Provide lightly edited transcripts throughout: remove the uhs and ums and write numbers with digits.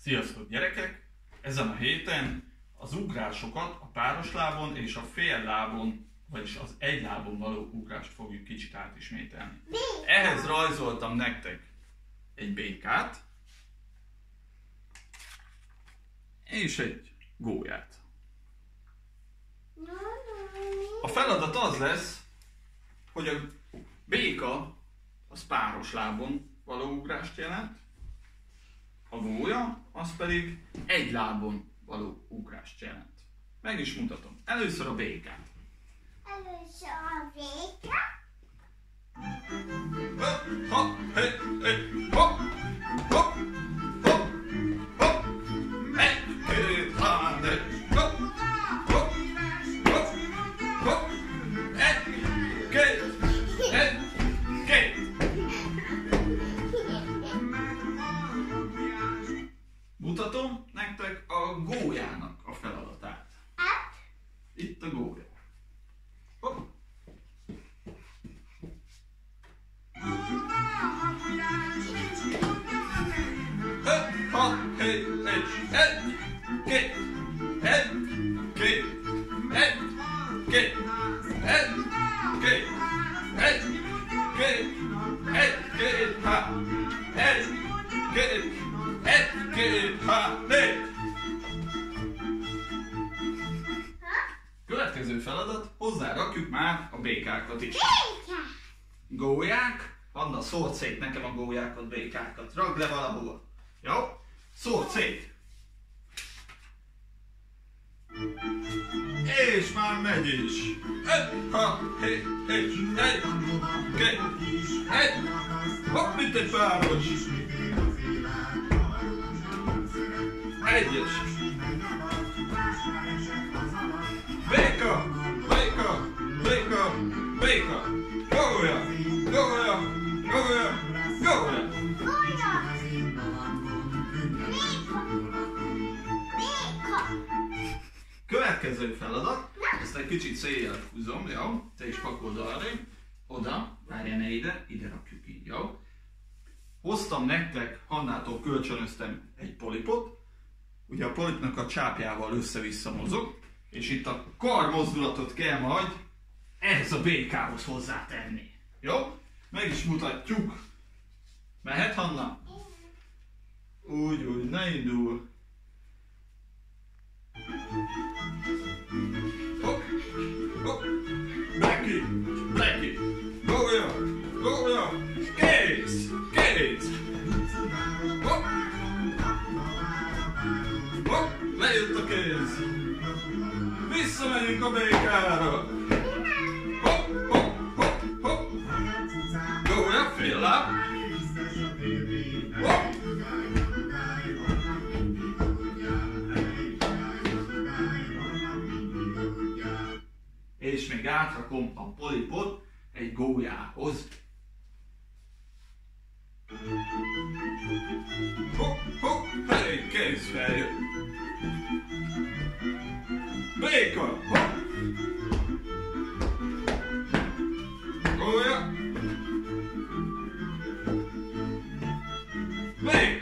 Sziasztok gyerekek! Ezen a héten az ugrásokat a páros lábon és a fél lábon, vagyis az egy lábon való ugrást fogjuk kicsit átismételni. Ehhez rajzoltam nektek egy békát és egy gólyát. A feladat az lesz, hogy a béka az páros lábon való ugrást jelent, a gólya az pedig egy lábon való ugrást jelent. Meg is mutatom. Először a békát. Először a béka. Ha, he, hopp, hopp, hopp, hopp. Egy, két, három, négy, hopp, hopp, hopp, hopp. Egy, két. Mutatom nektek a gólyának a feladatát. Itt a gólya. Hopp. Következő feladat, hozzárakjuk már a békákat is. Gólyák, Anna, szóld szét nekem a gólyákat, békákat. Ragd le valahova. Jó? Szóld szét. És már megy is. Hopp, mint egy páros. Egyes. Béka, béka, béka, béka. Gólya, gólya, gólya, gólya. Következő feladat, ezt egy kicsit széjjel húzom, jó? Te is pakold arrébb. Oda, várjál, ne ide rakjuk így, jó? Hoztam nektek, Hannától kölcsönöztem egy polipot. Ugye a polipnak a csápjával össze-vissza mozog, és itt a karmozdulatot kell majd ehhez a békához hozzátenni. Jó? Meg is mutatjuk. Mehet, Hanna? Úgy, ne indul. Hopp, hopp, Blackie, Blackie, gólya, gólya, kész, kész. Hopp, hopp, lejött a kéz. Visszamegyünk a békára. Hopp, hopp, hopp, hopp. Gólya, fél láb. Hopp. És még átrakom a polipot egy gólyához. Hopp, hopp, hey, kész, feljött. Béka, hopp. Gólya. Béka.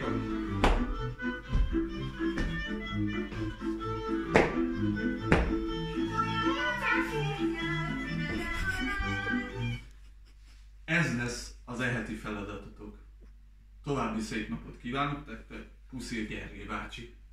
Ez lesz az eheti feladatotok. További szép napot kívánok nektek, puszi Gergely bácsi.